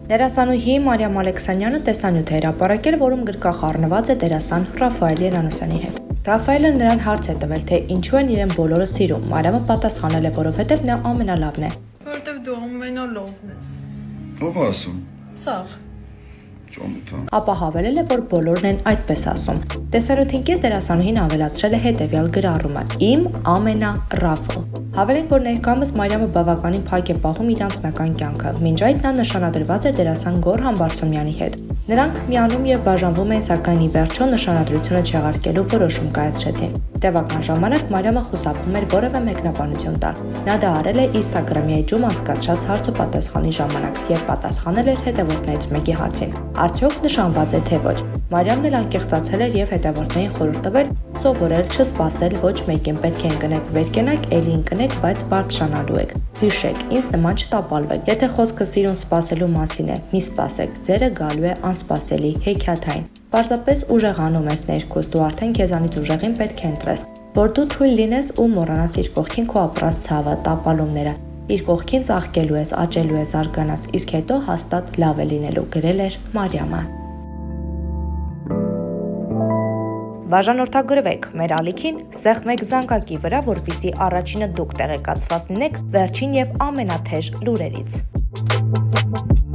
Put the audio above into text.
Դերասանուհի Մարիամ Ալեքսանյանը տեսանյութ է հրապարակել, որում գրկախառնված է դերասան Ռաֆայել Երանոսյանի հետ։ Ռաֆայելը նրան հարց է տվել, թե ինչու են իրեն բոլորը սիրում։ Մարիամը պատասխանել է, որովհետև նա ամենալավն է։ Որտեվ դու ամենալավն ես։ Ո՞վ ասում։ Սաղ։ Ապա հավելել է, որ բոլորն են այդպես ասում։ Տեսանյութին կես դերասանուհին ավելացրել է հետևյալ գրառումը. Իմ ամենառաֆը։ Հավելենք, որ ներկայումս Մարիամը բավականին փակ է պահում իր անձնական կյանքը։ Մինչ այդ նա նշանադրված էր դերասան Գոռ Համբարձումյանի հետ։ Նրանք միանում եւ բաժանվում են, սակայն ի վերջո նշանադրությունը չեղարկելու որոշում կայացրեցին։ Տևական ժամանակ Մարիամը խուսափում էր որևէ մեկնաբանություն տալ։ Նա դա արել է Instagram-ի էջում անցկացրած հարց ու պատասխանի ժամանակ, երբ պատասխանել էր հետևորդներից մեկի հարցին։ Արդյոք նշանված է թե ոչ։ Մարիամն էլ անկեղծացել էր եւ հետևորդներին խորհուրդ տվել սովորել չսպասել ոչ մեկին, պետք է ընկնեք վեր կենաք, էլի ընկնեք, բայց բարձրանալու եք։ Հիշեք, ինձ նման չտապալվեք։ Եթե խոսքը սիրուն սպասելու մասին է, մի սպասեք, ձերը գալու է անսպասելի, հեքիաթային։ Պարզապես ուժեղանում ես ներքուստ, դու արդեն քեզանից ուժեղին պետք է ընտրես, որ դու թույլ լինես ու մոռանաս իր կողքին քո ապրած ցավը, տապալումները։ Իր կողքին ծաղկելու ես, աճելու ես, զարգանաս, իսկ հետո հաստատ լավ է լինելու, գրել էր Մարիամը։ Բաժանորդագրվեք մեր ալիքին, սեղմեք զանգակի վրա, որպեսզի առաջինը դուք տեղեկացված լինեք վերջին եւ ամենաթեժ լուրերից։